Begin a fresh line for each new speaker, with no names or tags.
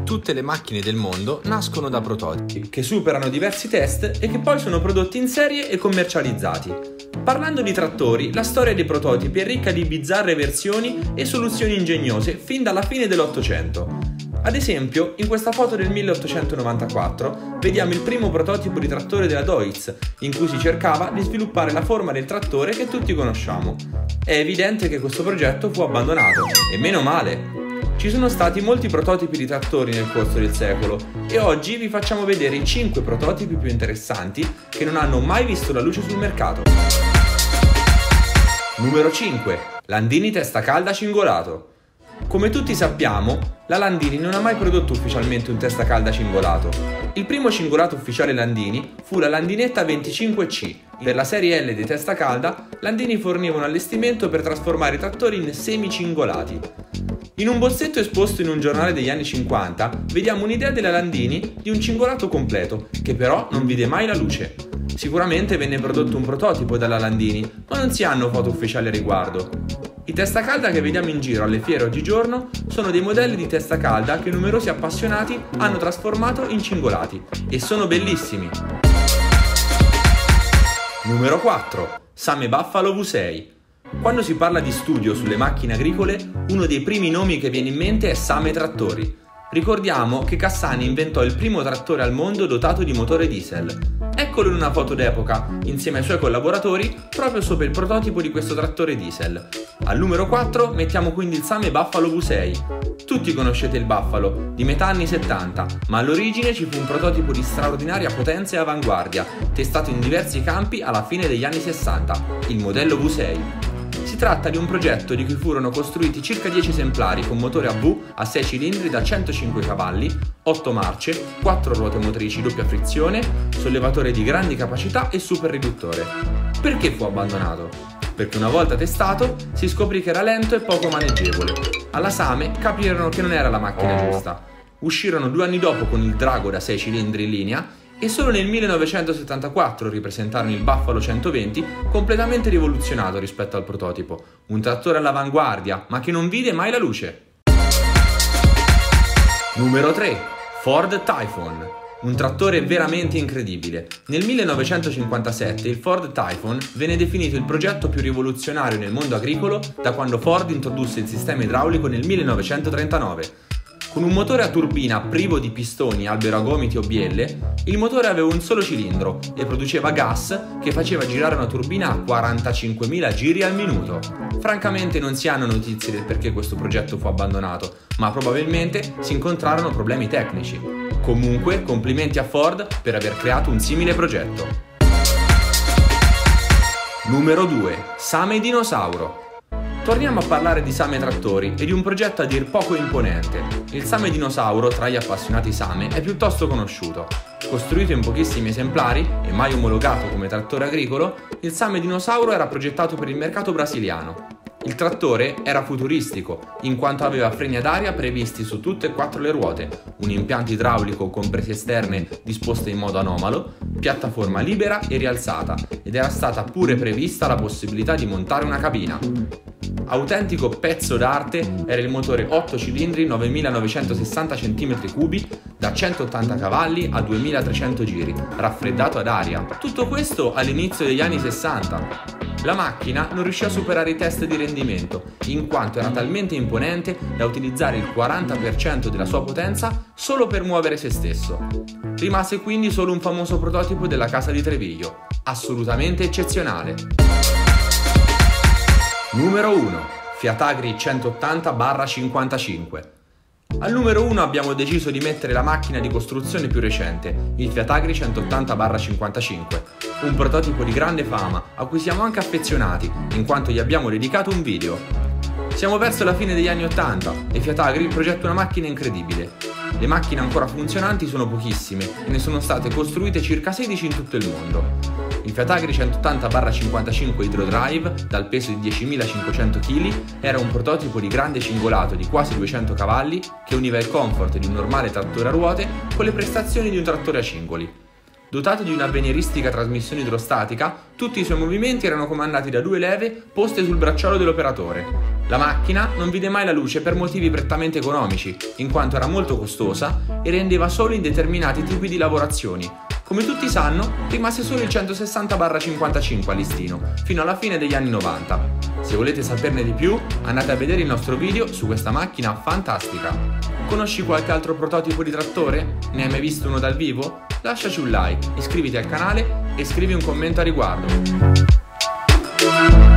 Tutte le macchine del mondo nascono da prototipi,
che superano diversi test e che poi sono prodotti in serie e commercializzati. Parlando di trattori, la storia dei prototipi è ricca di bizzarre versioni e soluzioni ingegnose fin dalla fine dell'Ottocento. Ad esempio, in questa foto del 1894 vediamo il primo prototipo di trattore della Deutz, in cui si cercava di sviluppare la forma del trattore che tutti conosciamo. È evidente che questo progetto fu abbandonato, e meno male! Ci sono stati molti prototipi di trattori nel corso del secolo e oggi vi facciamo vedere i 5 prototipi più interessanti che non hanno mai visto la luce sul mercato. Numero 5. Landini testa calda cingolato. Come tutti sappiamo, la Landini non ha mai prodotto ufficialmente un testa calda cingolato. Il primo cingolato ufficiale Landini fu la Landinetta 25C. Per la serie L di testa calda, Landini forniva un allestimento per trasformare i trattori in semi-cingolati. In un bozzetto esposto in un giornale degli anni 50, vediamo un'idea della Landini di un cingolato completo, che però non vide mai la luce. Sicuramente venne prodotto un prototipo dalla Landini, ma non si hanno foto ufficiali a riguardo. I testa calda che vediamo in giro alle fiere oggigiorno sono dei modelli di testa calda che numerosi appassionati hanno trasformato in cingolati e sono bellissimi. Numero 4. Same Buffalo V6. Quando si parla di studio sulle macchine agricole, uno dei primi nomi che viene in mente è Same Trattori. Ricordiamo che Cassani inventò il primo trattore al mondo dotato di motore diesel. Eccolo in una foto d'epoca, insieme ai suoi collaboratori, proprio sopra il prototipo di questo trattore diesel. Al numero 4 mettiamo quindi il Same Buffalo V6. Tutti conoscete il Buffalo, di metà anni 70, ma all'origine ci fu un prototipo di straordinaria potenza e avanguardia, testato in diversi campi alla fine degli anni 60, il modello V6. Si tratta di un progetto di cui furono costruiti circa 10 esemplari con motore a V a 6 cilindri da 105 cavalli, 8 marce, 4 ruote motrici doppia frizione, sollevatore di grandi capacità e super riduttore. Perché fu abbandonato? Perché una volta testato si scoprì che era lento e poco maneggevole. Alla Same capirono che non era la macchina giusta. Uscirono 2 anni dopo con il Drago da 6 cilindri in linea e solo nel 1974 ripresentarono il Buffalo 120 completamente rivoluzionato rispetto al prototipo, un trattore all'avanguardia ma che non vide mai la luce. Numero 3. Ford Typhoon. Un trattore veramente incredibile. Nel 1957 il Ford Typhoon venne definito il progetto più rivoluzionario nel mondo agricolo da quando Ford introdusse il sistema idraulico nel 1939. Con un motore a turbina privo di pistoni, albero a gomiti o bielle, il motore aveva un solo cilindro e produceva gas che faceva girare una turbina a 45.000 giri al minuto. Francamente non si hanno notizie del perché questo progetto fu abbandonato, ma probabilmente si incontrarono problemi tecnici. Comunque, complimenti a Ford per aver creato un simile progetto. Numero 2. Same Dinosauro. Torniamo a parlare di Same Trattori e di un progetto a dir poco imponente. Il Same Dinosauro, tra gli appassionati Same, è piuttosto conosciuto. Costruito in pochissimi esemplari e mai omologato come trattore agricolo, il Same Dinosauro era progettato per il mercato brasiliano. Il trattore era futuristico, in quanto aveva freni ad aria previsti su tutte e 4 le ruote, un impianto idraulico con prese esterne disposte in modo anomalo, piattaforma libera e rialzata, ed era stata pure prevista la possibilità di montare una cabina. Autentico pezzo d'arte era il motore 8 cilindri 9960 cm3 da 180 cavalli a 2300 giri, raffreddato ad aria. Tutto questo all'inizio degli anni 60. La macchina non riuscì a superare i test di rendimento, in quanto era talmente imponente da utilizzare il 40% della sua potenza solo per muovere se stesso. Rimase quindi solo un famoso prototipo della casa di Treviglio, assolutamente eccezionale. Numero 1. Fiat Agri 180/55. Al numero 1 abbiamo deciso di mettere la macchina di costruzione più recente, il Fiat Agri 180/55, un prototipo di grande fama a cui siamo anche affezionati, in quanto gli abbiamo dedicato un video. Siamo verso la fine degli anni 80 e Fiat Agri progetta una macchina incredibile. Le macchine ancora funzionanti sono pochissime e ne sono state costruite circa 16 in tutto il mondo. Il Fiat Agri 180/55 Hydrodrive, dal peso di 10.500 kg, era un prototipo di grande cingolato di quasi 200 cavalli che univa il comfort di un normale trattore a ruote con le prestazioni di un trattore a cingoli. Dotato di un'avveniristica trasmissione idrostatica, tutti i suoi movimenti erano comandati da 2 leve poste sul bracciolo dell'operatore. La macchina non vide mai la luce per motivi prettamente economici, in quanto era molto costosa e rendeva solo in determinati tipi di lavorazioni. Come tutti sanno, rimase solo il 160/55 a listino, fino alla fine degli anni 90. Se volete saperne di più, andate a vedere il nostro video su questa macchina fantastica. Conosci qualche altro prototipo di trattore? Ne hai mai visto uno dal vivo? Lasciaci un like, iscriviti al canale e scrivi un commento a riguardo.